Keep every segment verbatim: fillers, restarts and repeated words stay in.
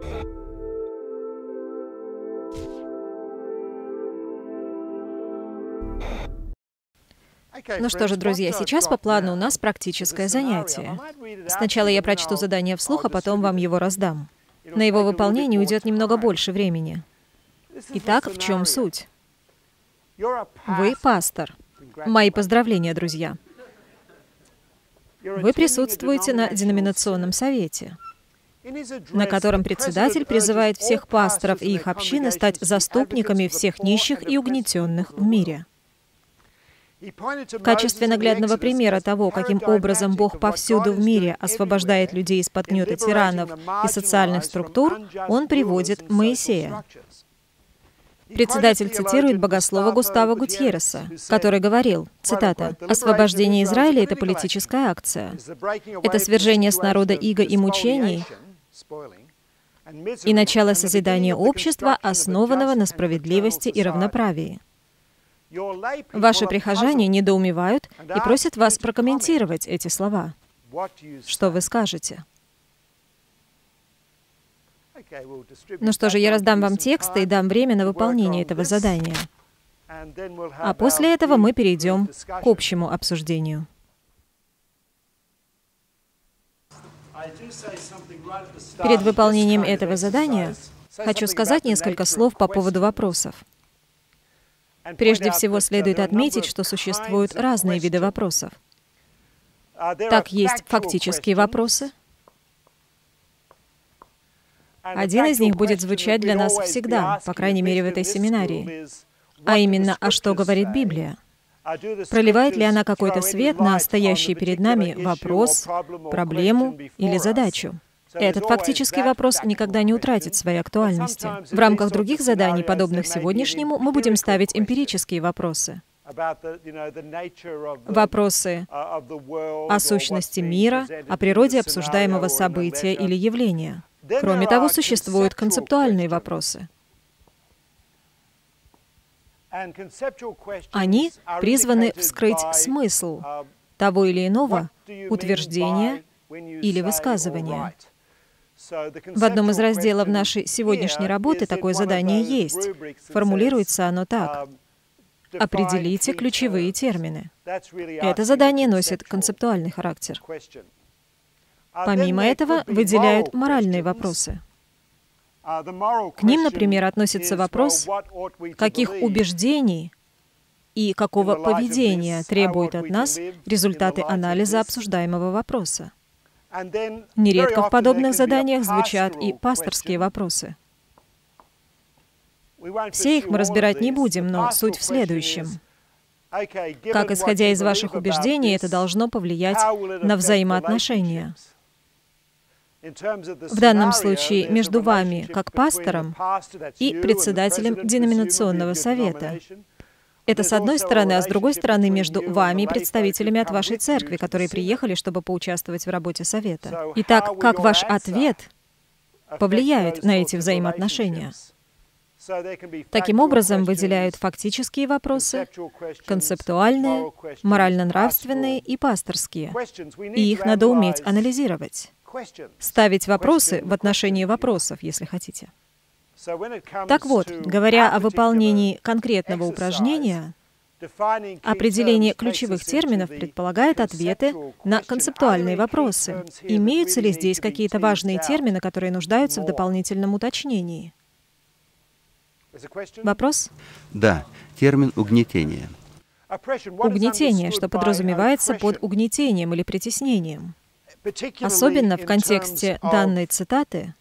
Ну что же, друзья, сейчас по плану у нас практическое занятие. Сначала я прочту задание вслух, а потом вам его раздам. На его выполнение уйдет немного больше времени. Итак, в чем суть? Вы пастор. Мои поздравления, друзья. Вы присутствуете на деноминационном совете, на котором председатель призывает всех пасторов и их общины стать заступниками всех нищих и угнетенных в мире. В качестве наглядного примера того, каким образом Бог повсюду в мире освобождает людей из-под гнета тиранов и социальных структур, он приводит Моисея. Председатель цитирует богослова Густаво Гутьерреса, который говорил, цитата, «Освобождение Израиля — это политическая акция. Это свержение с народа иго и мучений и начало созидания общества, основанного на справедливости и равноправии». Ваши прихожане недоумевают и просят вас прокомментировать эти слова. Что вы скажете? Ну что же, я раздам вам тексты и дам время на выполнение этого задания. А после этого мы перейдем к общему обсуждению. Перед выполнением этого задания хочу сказать несколько слов по поводу вопросов. Прежде всего, следует отметить, что существуют разные виды вопросов. Так, есть фактические вопросы. Один из них будет звучать для нас всегда, по крайней мере, в этой семинарии. А именно, а что говорит Библия? Проливает ли она какой-то свет на стоящий перед нами вопрос, проблему или задачу? Этот фактический вопрос никогда не утратит своей актуальности. В рамках других заданий, подобных сегодняшнему, мы будем ставить эмпирические вопросы. Вопросы о сущности мира, о природе обсуждаемого события или явления. Кроме того, существуют концептуальные вопросы. Они призваны вскрыть смысл того или иного утверждения или высказывания. В одном из разделов нашей сегодняшней работы такое задание есть. Формулируется оно так. Определите ключевые термины. Это задание носит концептуальный характер. Помимо этого, выделяют моральные вопросы. К ним, например, относится вопрос, каких убеждений и какого поведения требуют от нас результаты анализа обсуждаемого вопроса. Нередко в подобных заданиях звучат и пасторские вопросы. Все их мы разбирать не будем, но суть в следующем. Как, исходя из ваших убеждений, это должно повлиять на взаимоотношения? В данном случае между вами, как пастором, и председателем деноминационного совета. Это с одной стороны, а с другой стороны между вами и представителями от вашей церкви, которые приехали, чтобы поучаствовать в работе совета. Итак, как ваш ответ повлияет на эти взаимоотношения? Таким образом, выделяют фактические вопросы, концептуальные, морально-нравственные и пасторские. И их надо уметь анализировать. Ставить вопросы в отношении вопросов, если хотите. Так вот, говоря о выполнении конкретного упражнения, определение ключевых терминов предполагает ответы на концептуальные вопросы. Имеются ли здесь какие-то важные термины, которые нуждаются в дополнительном уточнении? Вопрос? Да, термин «угнетение». Угнетение, что подразумевается под угнетением или притеснением. Особенно в контексте данной цитаты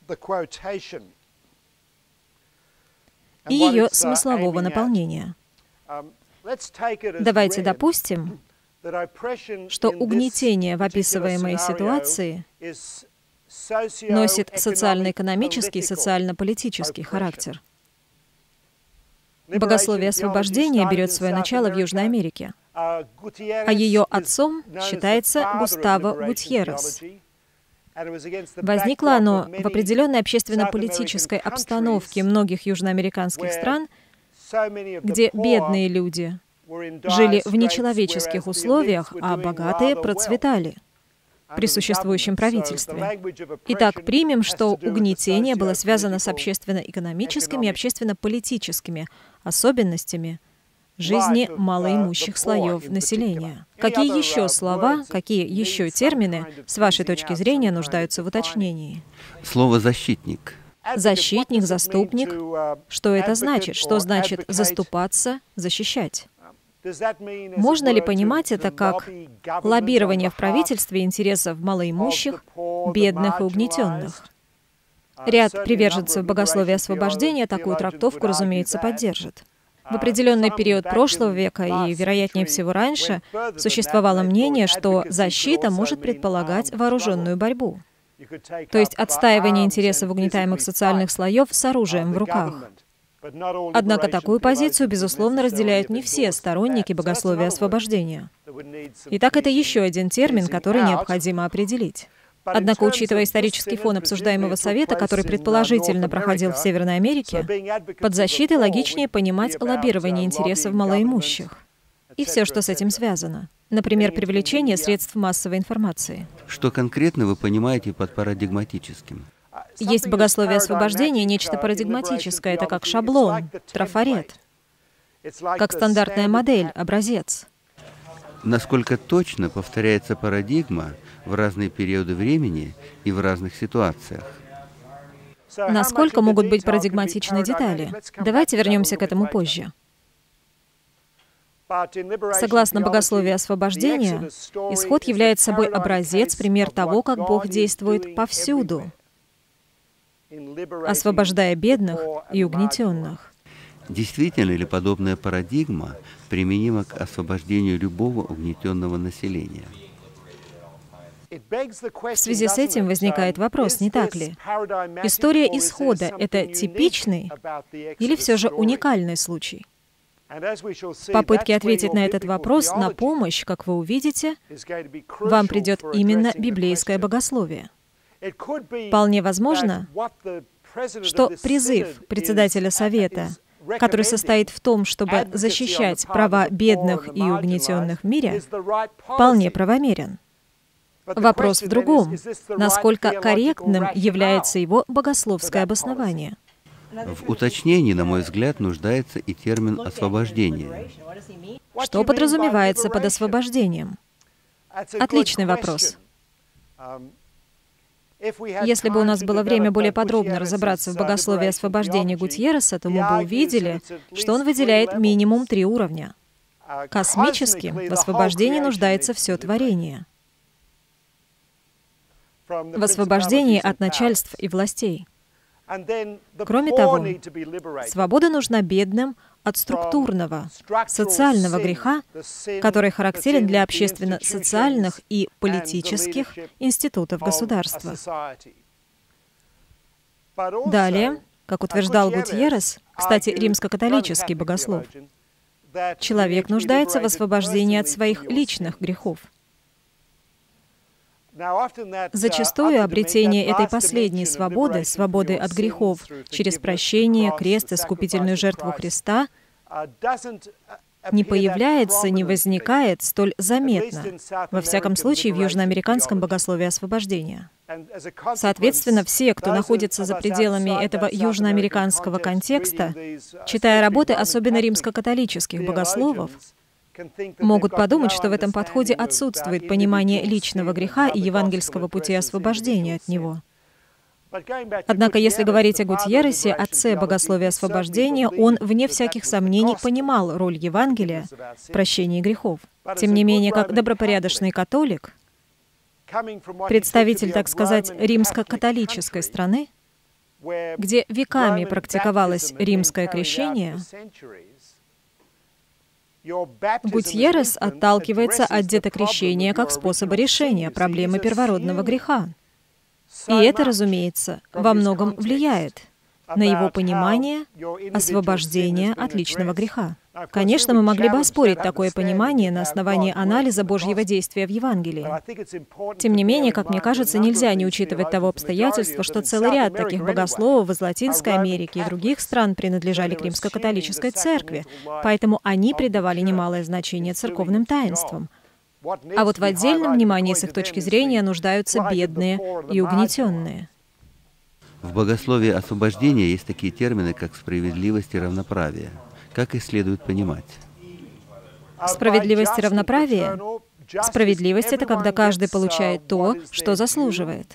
и ее смыслового наполнения. Давайте допустим, что угнетение в описываемой ситуации носит социально-экономический и социально-политический характер. Богословие освобождения берет свое начало в Южной Америке, а ее отцом считается Густаво Гутьеррес. Возникло оно в определенной общественно-политической обстановке многих южноамериканских стран, где бедные люди жили в нечеловеческих условиях, а богатые процветали. при существующем правительстве. Итак, примем, что угнетение было связано с общественно-экономическими и общественно-политическими особенностями жизни малоимущих слоев населения. Какие еще слова, какие еще термины, с вашей точки зрения, нуждаются в уточнении? Слово «защитник». Защитник, заступник. Что это значит? Что значит заступаться, защищать? Можно ли понимать это как лоббирование в правительстве интересов малоимущих, бедных и угнетенных? Ряд приверженцев богословия освобождения такую трактовку, разумеется, поддержит. В определенный период прошлого века и, вероятнее всего, раньше существовало мнение, что защита может предполагать вооруженную борьбу, то есть отстаивание интересов угнетаемых социальных слоев с оружием в руках. Однако такую позицию, безусловно, разделяют не все сторонники богословия освобождения. Итак, это еще один термин, который необходимо определить. Однако, учитывая исторический фон обсуждаемого совета, который предположительно проходил в Северной Америке, под защитой логичнее понимать лоббирование интересов малоимущих и все, что с этим связано. Например, привлечение средств массовой информации. Что конкретно вы понимаете под парадигматическим? Есть в богословии освобождения нечто парадигматическое, это как шаблон, трафарет, как стандартная модель, образец. Насколько точно повторяется парадигма в разные периоды времени и в разных ситуациях? Насколько могут быть парадигматичны детали? Давайте вернемся к этому позже. Согласно богословию освобождения, исход является собой образец, пример того, как Бог действует повсюду, освобождая бедных и угнетенных. Действительно ли подобная парадигма применима к освобождению любого угнетенного населения? В связи с этим возникает вопрос, не так ли? История исхода — это типичный или все же уникальный случай? В попытке ответить на этот вопрос на помощь, как вы увидите, вам придет именно библейское богословие. Вполне возможно, что призыв председателя Совета, который состоит в том, чтобы защищать права бедных и угнетенных в мире, вполне правомерен. Вопрос в другом. Насколько корректным является его богословское обоснование? В уточнении, на мой взгляд, нуждается и термин «освобождение». Что подразумевается под освобождением? Отличный вопрос. Если бы у нас было время более подробно разобраться в богословии освобождения Гутьерреса, то мы бы увидели, что он выделяет минимум три уровня. Космическим в освобождении нуждается все творение. В освобождении от начальств и властей. Кроме того, свобода нужна бедным от структурного, социального греха, который характерен для общественно-социальных и политических институтов государства. Далее, как утверждал Гутьеррес, кстати, римско-католический богослов, человек нуждается в освобождении от своих личных грехов. Зачастую обретение этой последней свободы, свободы от грехов, через прощение, крест, искупительную жертву Христа, не появляется, не возникает столь заметно, во всяком случае, в южноамериканском богословии освобождения. Соответственно, все, кто находится за пределами этого южноамериканского контекста, читая работы особенно римско-католических богословов, могут подумать, что в этом подходе отсутствует понимание личного греха и евангельского пути освобождения от него. Однако, если говорить о Гутьерресе, отце богословия освобождения, он, вне всяких сомнений, понимал роль Евангелия в прощении грехов. Тем не менее, как добропорядочный католик, представитель, так сказать, римско-католической страны, где веками практиковалось римское крещение, Гутьеррес отталкивается от детокрещения как способа решения проблемы первородного греха. И это, разумеется, во многом влияет на его понимание освобождения от личного греха. Конечно, мы могли бы оспорить такое понимание на основании анализа Божьего действия в Евангелии. Тем не менее, как мне кажется, нельзя не учитывать того обстоятельства, что целый ряд таких богословов из Латинской Америки и других стран принадлежали к римско-католической церкви, поэтому они придавали немалое значение церковным таинствам, А вот в отдельном внимании с их точки зрения нуждаются бедные и угнетенные. В богословии освобождения есть такие термины, как справедливость и равноправие. Как их следует понимать? Справедливость и равноправие? Справедливость — это когда каждый получает то, что заслуживает.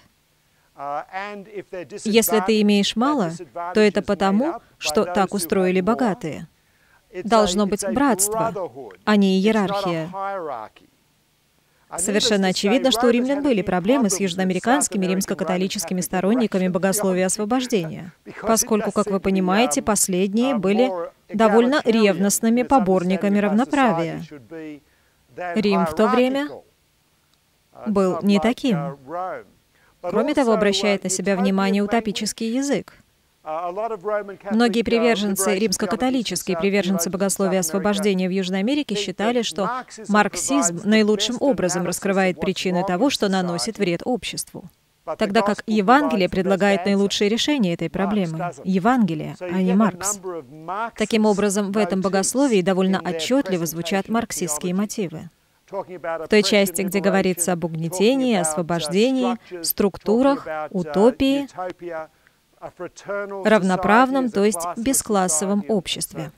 Если ты имеешь мало, то это потому, что так устроили богатые. Должно быть братство, а не иерархия. Совершенно очевидно, что у римлян были проблемы с южноамериканскими римско-католическими сторонниками богословия освобождения, поскольку, как вы понимаете, последние были довольно ревностными поборниками равноправия. Рим в то время был не таким. Кроме того, обращает на себя внимание утопический язык. Многие приверженцы римско-католические и приверженцы богословия освобождения в Южной Америке считали, что марксизм наилучшим образом раскрывает причины того, что наносит вред обществу. Тогда как Евангелие предлагает наилучшее решение этой проблемы. Евангелие, а не Маркс. Таким образом, в этом богословии довольно отчетливо звучат марксистские мотивы. В той части, где говорится об угнетении, освобождении, структурах, утопии, равноправном, то есть бесклассовом обществе.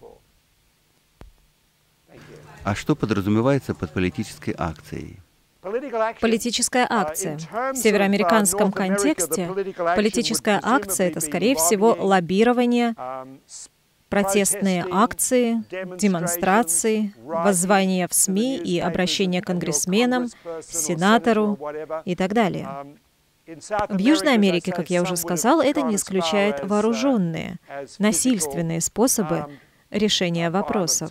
А что подразумевается под политической акцией? Политическая акция. В североамериканском контексте политическая акция — это, скорее всего, лоббирование, протестные акции, демонстрации, воззвания в СМИ и обращение к конгрессменам, сенатору и так далее. В Южной Америке, как я уже сказал, это не исключает вооруженные, насильственные способы решения вопросов.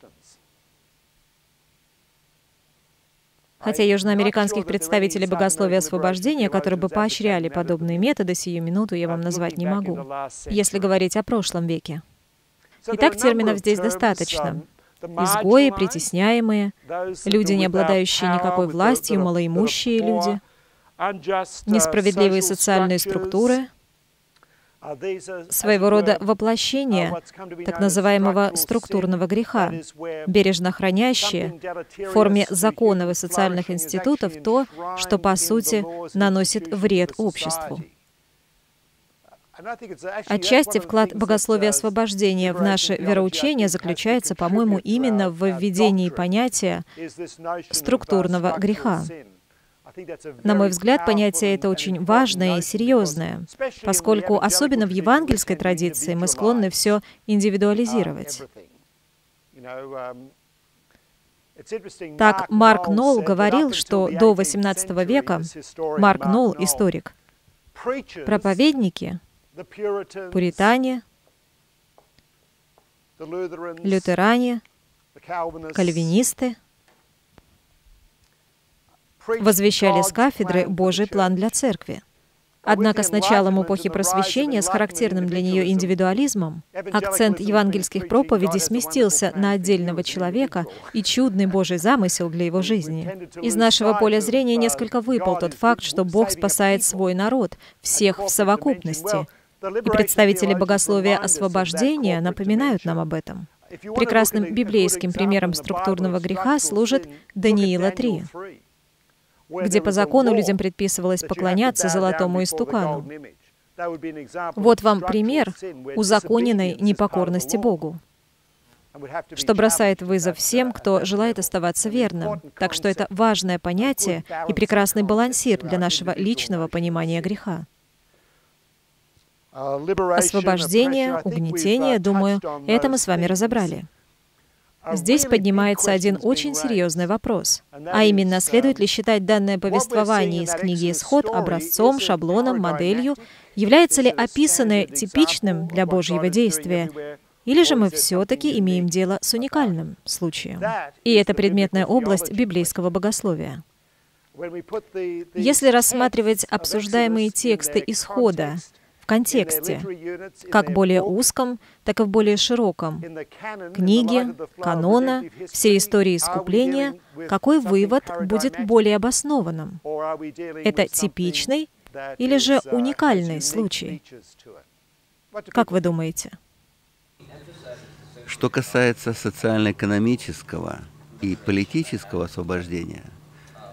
Хотя южноамериканских представителей богословия освобождения, которые бы поощряли подобные методы, сию минуту я вам назвать не могу, если говорить о прошлом веке. Итак, терминов здесь достаточно. Изгои, притесняемые, люди, не обладающие никакой властью, малоимущие люди, несправедливые социальные структуры, своего рода воплощение так называемого структурного греха, бережно хранящие в форме законов и социальных институтов то, что, по сути, наносит вред обществу. Отчасти вклад богословия освобождения в наше вероучение заключается, по-моему, именно в введении понятия структурного греха. На мой взгляд, понятие это очень важное и серьезное, поскольку, особенно в евангельской традиции, мы склонны все индивидуализировать. Так, Марк Нолл говорил, что до восемнадцатого века, Марк Нолл, историк, проповедники, пуритане, лютеране, кальвинисты возвещали с кафедры Божий план для церкви. Однако с началом эпохи Просвещения, с характерным для нее индивидуализмом, акцент евангельских проповедей сместился на отдельного человека и чудный Божий замысел для его жизни. Из нашего поля зрения несколько выпал тот факт, что Бог спасает свой народ, всех в совокупности. И представители богословия освобождения напоминают нам об этом. Прекрасным библейским примером структурного греха служит Даниила три, где по закону людям предписывалось поклоняться золотому истукану. Вот вам пример узаконенной непокорности Богу, что бросает вызов всем, кто желает оставаться верным. Так что это важное понятие и прекрасный балансир для нашего личного понимания греха. Освобождение, угнетение, думаю, это мы с вами разобрали. Здесь поднимается один очень серьезный вопрос, а именно, следует ли считать данное повествование из книги «Исход» образцом, шаблоном, моделью, является ли описанное типичным для Божьего действия, или же мы все-таки имеем дело с уникальным случаем. И это предметная область библейского богословия. Если рассматривать обсуждаемые тексты «Исхода» в контексте, как в более узком, так и в более широком, книги, канона, всей истории искупления, какой вывод будет более обоснованным? Это типичный или же уникальный случай? Как вы думаете? Что касается социально-экономического и политического освобождения,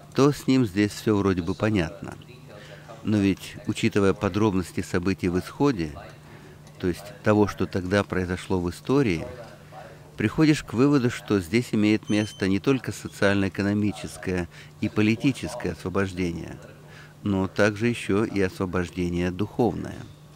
то с ним здесь все вроде бы понятно. Но ведь, учитывая подробности событий в исходе, то есть того, что тогда произошло в истории, приходишь к выводу, что здесь имеет место не только социально-экономическое и политическое освобождение, но также еще и освобождение духовное.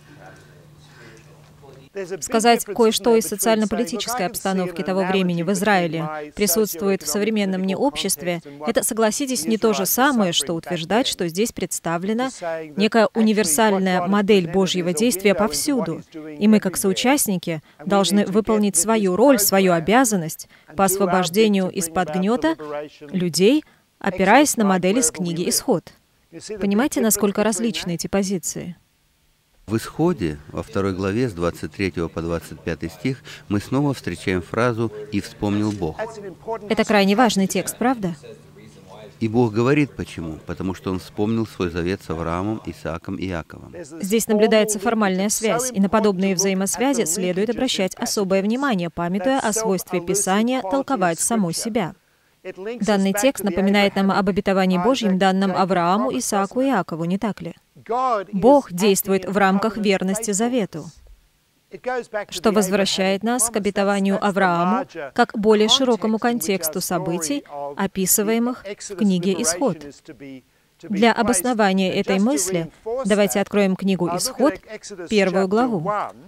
Сказать кое-что из социально-политической обстановки того времени в Израиле присутствует в современном мне обществе, это, согласитесь, не то же самое, что утверждать, что здесь представлена некая универсальная модель Божьего действия повсюду, и мы, как соучастники, должны выполнить свою роль, свою обязанность по освобождению из-под гнета людей, опираясь на модель из книги «Исход». Понимаете, насколько различны эти позиции? В Исходе, во второй главе, с двадцать третьего по двадцать пятый стих, мы снова встречаем фразу «И вспомнил Бог». Это крайне важный текст, правда? И Бог говорит почему. Потому что Он вспомнил свой завет с Авраамом, Исааком и Иаковом. Здесь наблюдается формальная связь, и на подобные взаимосвязи следует обращать особое внимание, памятуя о свойстве Писания толковать само себя. Данный текст напоминает нам об обетовании Божьем, данном Аврааму, Исааку и Иакову, не так ли? Бог действует в рамках верности завету, что возвращает нас к обетованию Аврааму как более широкому контексту событий, описываемых в книге «Исход». Для обоснования этой мысли давайте откроем книгу «Исход», первую главу.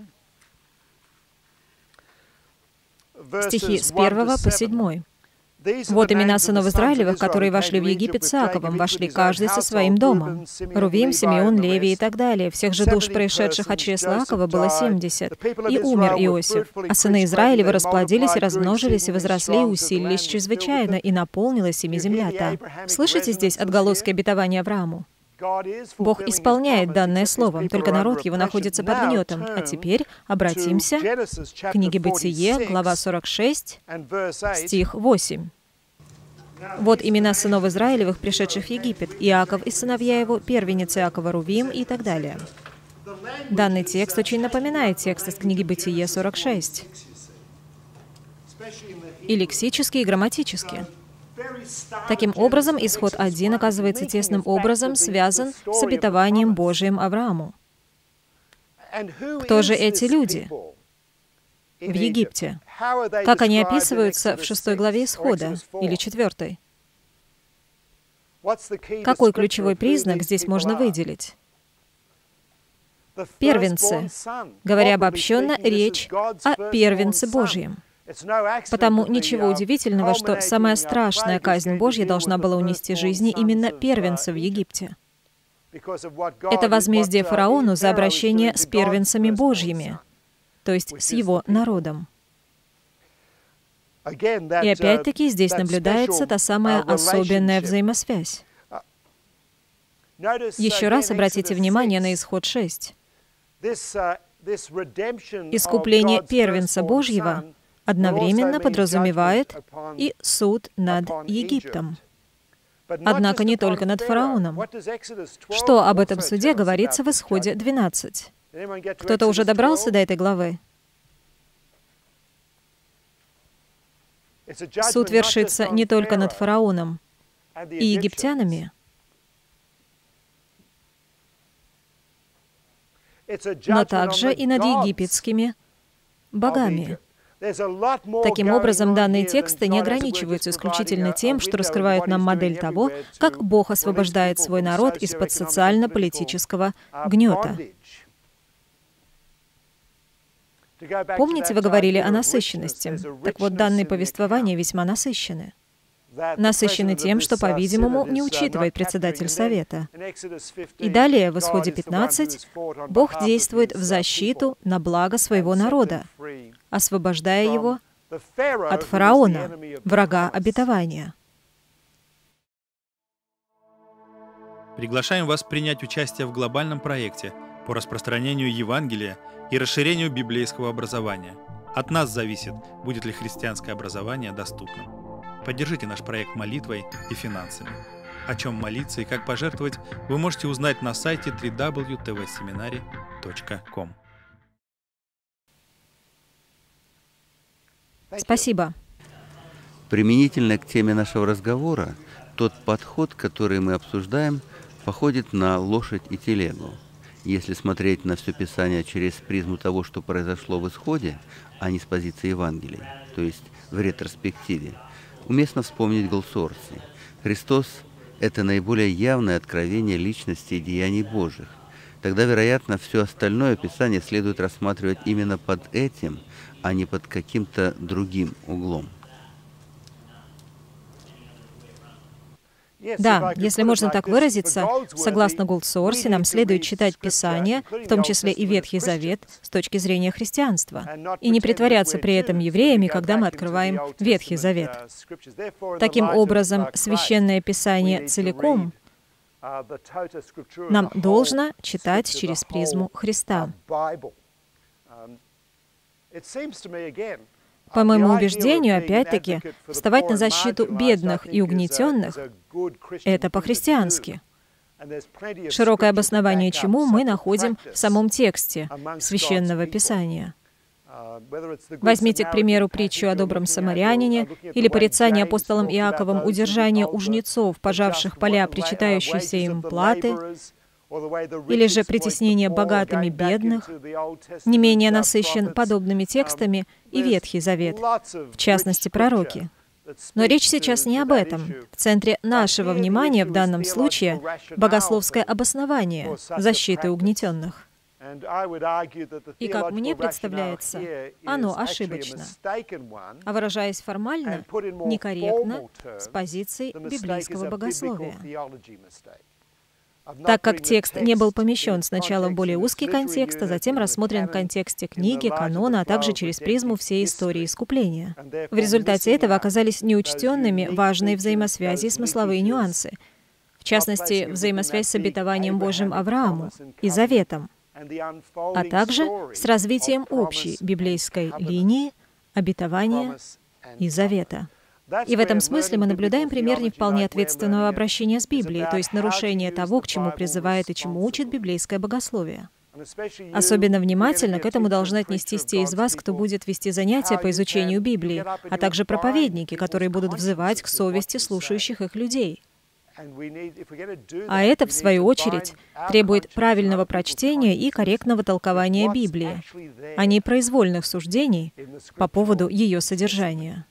Стихи с первого по седьмой. «Вот имена сынов Израилевых, которые вошли в Египет с Иаковом, вошли каждый со своим домом. Рувим, Симеон, Левий и так далее. Всех же душ, происшедших от чресла Иакова, было семьдесят. И умер Иосиф. А сыны Израилевы расплодились и размножились, и возросли, и усилились чрезвычайно, и наполнилась ими земля та». Слышите здесь отголоски обетования Аврааму? Бог исполняет данное слово, только народ его находится под гнетом. А теперь обратимся к книге Бытие, глава сорок шесть, стих восемь. «Вот имена сынов Израилевых, пришедших в Египет: Иаков и сыновья его, первенец Иакова Рувим» и так далее. Данный текст очень напоминает текст из книги Бытие сорок шесть. И лексически, и грамматически. Таким образом, Исход один оказывается тесным образом связан с обетованием Божиим Аврааму. Кто же эти люди в Египте? Как они описываются в шестой главе Исхода или четвертой? Какой ключевой признак здесь можно выделить? Первенцы. Говоря обобщенно, речь о первенце Божьем. Потому ничего удивительного, что самая страшная казнь Божья должна была унести жизни именно первенца в Египте. Это возмездие фараону за обращение с первенцами Божьими, то есть с его народом. И опять-таки здесь наблюдается та самая особенная взаимосвязь. Еще раз обратите внимание на Исход шесть. Искупление первенца Божьего одновременно подразумевает и суд над Египтом. Однако не только над фараоном. Что об этом суде говорится в Исходе двенадцать? Кто-то уже добрался до этой главы? Суд вершится не только над фараоном и египтянами, но также и над египетскими богами. Таким образом, данные тексты не ограничиваются исключительно тем, что раскрывают нам модель того, как Бог освобождает свой народ из-под социально-политического гнета. Помните, вы говорили о насыщенности? Так вот, данные повествования весьма насыщены. Насыщены тем, что, по-видимому, не учитывает председатель совета. И далее, в Исходе пятнадцать, Бог действует в защиту на благо своего народа, освобождая его от фараона, врага обетования. Приглашаем вас принять участие в глобальном проекте по распространению Евангелия и расширению библейского образования. От нас зависит, будет ли христианское образование доступным. Поддержите наш проект молитвой и финансами. О чем молиться и как пожертвовать, вы можете узнать на сайте дабл ю дабл ю дабл ю точка ти ви семинари точка ком. Спасибо. Применительно к теме нашего разговора, тот подход, который мы обсуждаем, походит на лошадь и телегу. Если смотреть на все Писание через призму того, что произошло в исходе, а не с позиции Евангелия, то есть в ретроспективе, уместно вспомнить Голсуорси. Христос — это наиболее явное откровение личности и деяний Божьих. Тогда, вероятно, все остальное Писание следует рассматривать именно под этим, а не под каким-то другим углом. Да, если можно так выразиться, согласно Голсуорси, нам следует читать Писание, в том числе и Ветхий Завет, с точки зрения христианства, и не притворяться при этом евреями, когда мы открываем Ветхий Завет. Таким образом, Священное Писание целиком нам должно читать через призму Христа. По моему убеждению, опять-таки, вставать на защиту бедных и угнетенных — это по-христиански. Широкое обоснование чему мы находим в самом тексте Священного Писания. Возьмите, к примеру, притчу о добром самарянине или порицание апостолом Иаковом удержания у жнецов, пожавших поля причитающиеся им платы, или же притеснение богатыми бедных. Не менее насыщен подобными текстами и Ветхий Завет, в частности, пророки. Но речь сейчас не об этом. В центре нашего внимания в данном случае богословское обоснование защиты угнетенных. И, как мне представляется, оно ошибочно, а выражаясь формально, некорректно с позиции библейского богословия. Так как текст не был помещен сначала в более узкий контекст, а затем рассмотрен в контексте книги, канона, а также через призму всей истории искупления. В результате этого оказались неучтенными важные взаимосвязи и смысловые нюансы, в частности, взаимосвязь с обетованием Божьим Аврааму и Заветом, а также с развитием общей библейской линии обетования и Завета. И в этом смысле мы наблюдаем пример не вполне ответственного обращения с Библией, то есть нарушение того, к чему призывает и чему учит библейское богословие. Особенно внимательно к этому должны отнестись те из вас, кто будет вести занятия по изучению Библии, а также проповедники, которые будут взывать к совести слушающих их людей. А это, в свою очередь, требует правильного прочтения и корректного толкования Библии, а не произвольных суждений по поводу ее содержания.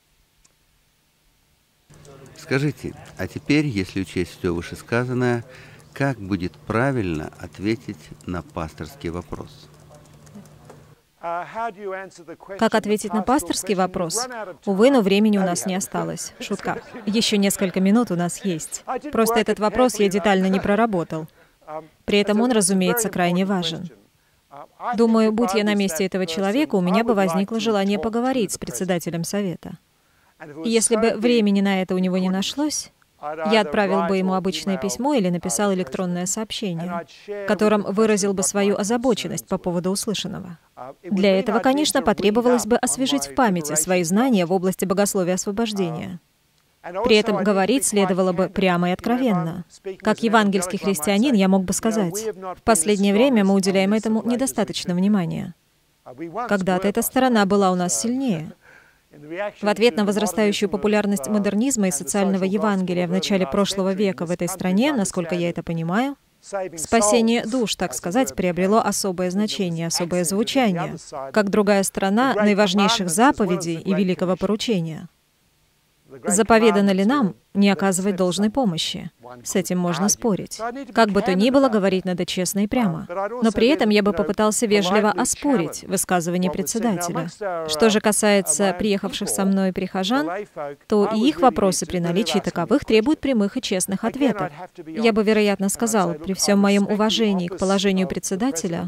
Скажите, а теперь, если учесть все вышесказанное, как будет правильно ответить на пасторский вопрос? Как ответить на пасторский вопрос? Увы, но времени у нас не осталось. Шутка. Еще несколько минут у нас есть. Просто этот вопрос я детально не проработал. При этом он, разумеется, крайне важен. Думаю, будь я на месте этого человека, у меня бы возникло желание поговорить с председателем совета. И если бы времени на это у него не нашлось, я отправил бы ему обычное письмо или написал электронное сообщение, в котором выразил бы свою озабоченность по поводу услышанного. Для этого, конечно, потребовалось бы освежить в памяти свои знания в области богословия освобождения. При этом говорить следовало бы прямо и откровенно. Как евангельский христианин я мог бы сказать, в последнее время мы уделяем этому недостаточно внимания. Когда-то эта сторона была у нас сильнее. В ответ на возрастающую популярность модернизма и социального Евангелия в начале прошлого века в этой стране, насколько я это понимаю, спасение душ, так сказать, приобрело особое значение, особое звучание, как другая сторона наиважнейших заповедей и великого поручения. Заповедано ли нам не оказывать должной помощи? С этим можно спорить. Как бы то ни было, говорить надо честно и прямо. Но при этом я бы попытался вежливо оспорить высказывание председателя. Что же касается приехавших со мной прихожан, то и их вопросы при наличии таковых требуют прямых и честных ответов. Я бы, вероятно, сказал, при всем моем уважении к положению председателя,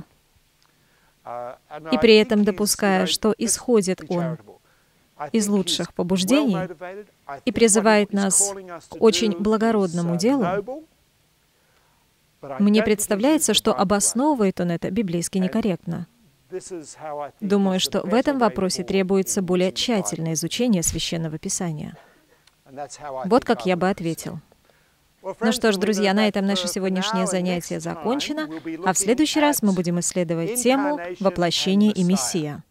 и при этом допуская, что исходит он из лучших побуждений и призывает нас к очень благородному делу, мне представляется, что обосновывает он это библейски некорректно. Думаю, что в этом вопросе требуется более тщательное изучение Священного Писания. Вот как я бы ответил. Ну что ж, друзья, на этом наше сегодняшнее занятие закончено, а в следующий раз мы будем исследовать тему «Воплощение и Мессия».